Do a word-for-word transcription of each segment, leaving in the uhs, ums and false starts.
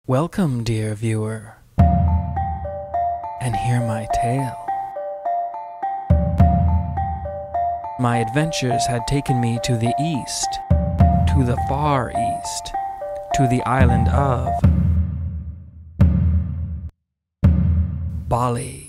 Welcome, dear viewer, and hear my tale. My adventures had taken me to the east, to the far east, to the island of Bali.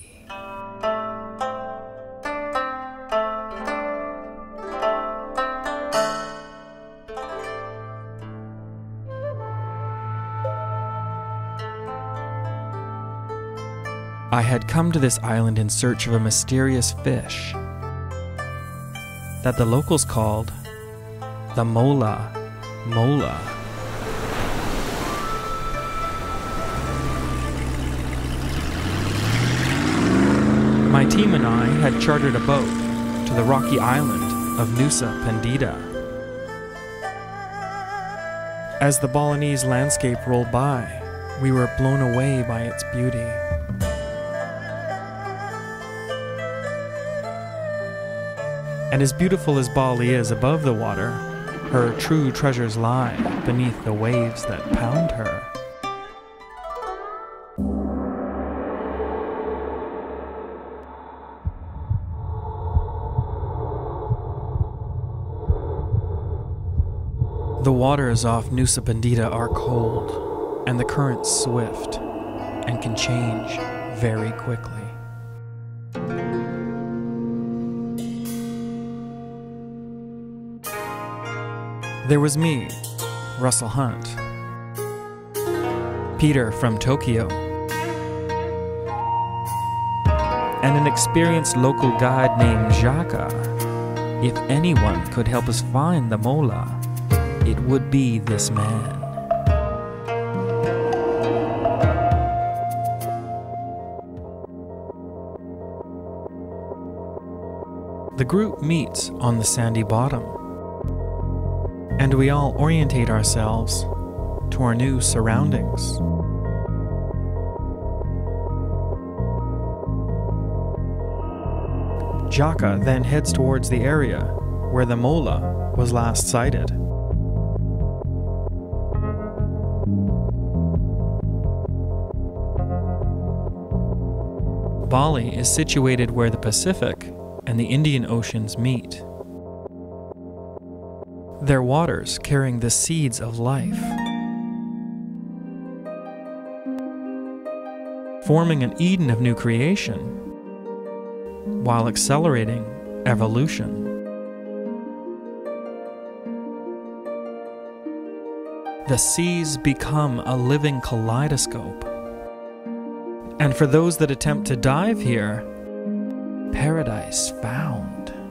I had come to this island in search of a mysterious fish that the locals called the Mola Mola. My team and I had chartered a boat to the rocky island of Nusa, Pendita. As the Balinese landscape rolled by, we were blown away by its beauty. And as beautiful as Bali is above the water, her true treasures lie beneath the waves that pound her. The waters off Nusa Pendita are cold, and the currents swift, and can change very quickly. There was me, Russell Hunt, Peter from Tokyo, and an experienced local guide named Jaka. If anyone could help us find the Mola, it would be this man. The group meets on the sandy bottom, and we all orientate ourselves to our new surroundings. Jaka then heads towards the area where the Mola was last sighted. Bali is situated where the Pacific and the Indian Oceans meet, their waters carrying the seeds of life, forming an Eden of new creation, while accelerating evolution. The seas become a living kaleidoscope, and for those that attempt to dive here, paradise found.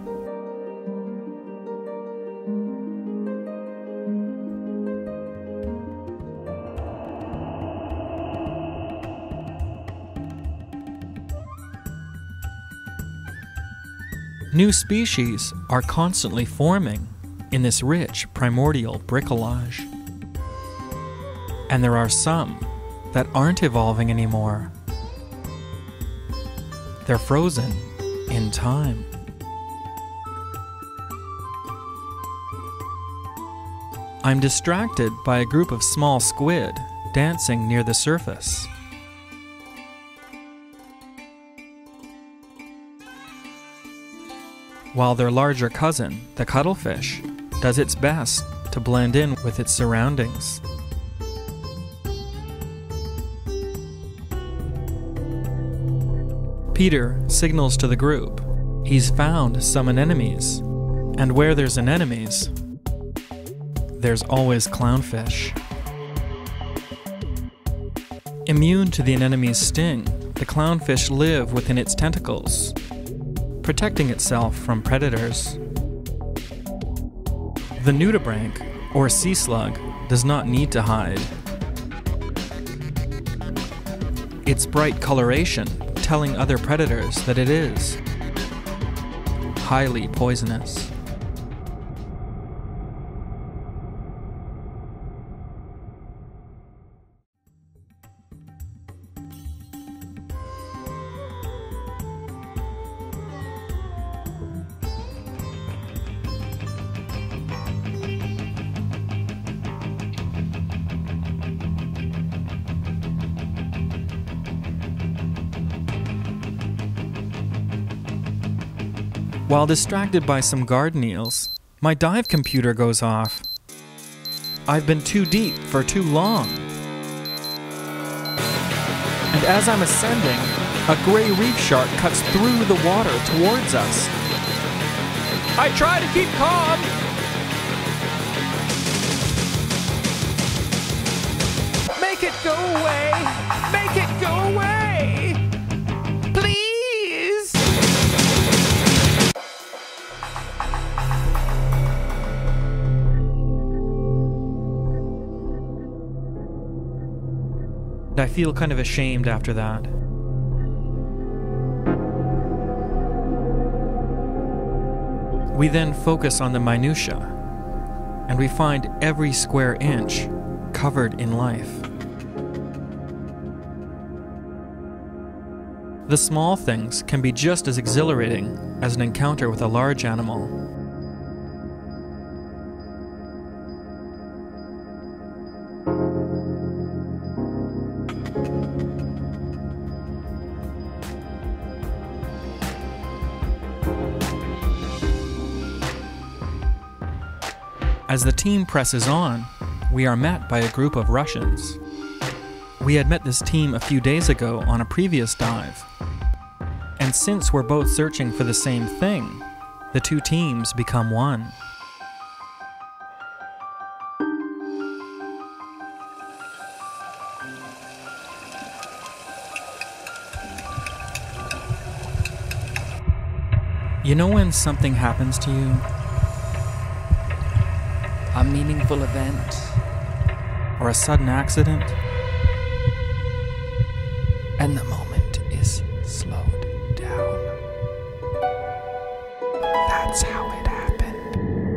New species are constantly forming in this rich primordial bricolage. And there are some that aren't evolving anymore. They're frozen in time. I'm distracted by a group of small squid dancing near the surface. While their larger cousin, the cuttlefish, does its best to blend in with its surroundings. Peter signals to the group he's found some anemones, and where there's anemones, there's always clownfish. Immune to the anemone's sting, the clownfish live within its tentacles, protecting itself from predators. The nudibranch, or sea slug, does not need to hide. Its bright coloration telling other predators that it is highly poisonous. While distracted by some garden eels, my dive computer goes off. I've been too deep for too long. And as I'm ascending, a gray reef shark cuts through the water towards us. I try to keep calm. Make it go away! Make it go away! Please! I feel kind of ashamed after that. We then focus on the minutiae, and we find every square inch covered in life. The small things can be just as exhilarating as an encounter with a large animal. As the team presses on, we are met by a group of Russians. We had met this team a few days ago on a previous dive. And since we're both searching for the same thing, the two teams become one. You know when something happens to you? A meaningful event? Or a sudden accident? And the moment is slowed down. That's how it happened.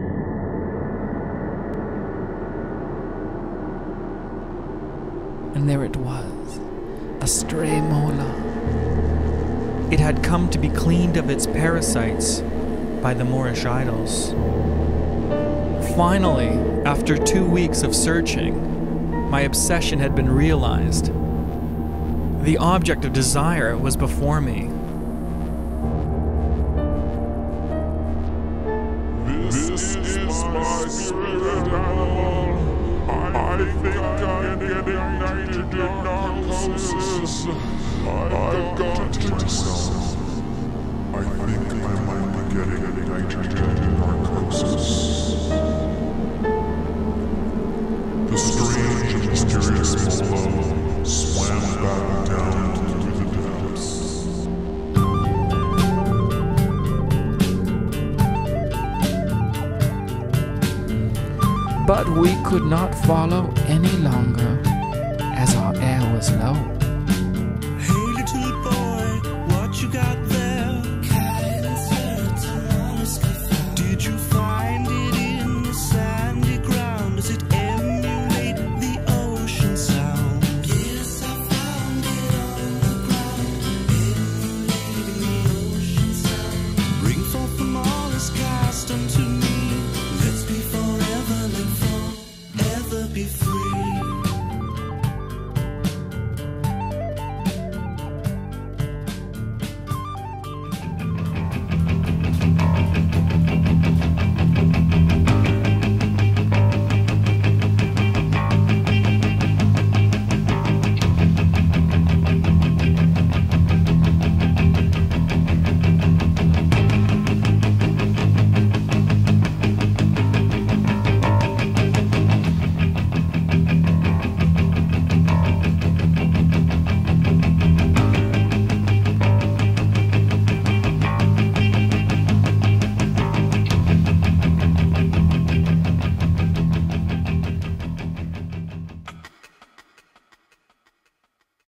And there it was, a stray mola. It had come to be cleaned of its parasites by the Moorish idols. Finally, after two weeks of searching, my obsession had been realized. The object of desire was before me. This is my spirit animal. I think I'm getting nitrogen narcosis. I've got to myself. I think I might be getting nitrogen narcosis. The strange and mysterious Mola swam back down through the depths. But we could not follow any longer, as our air was low.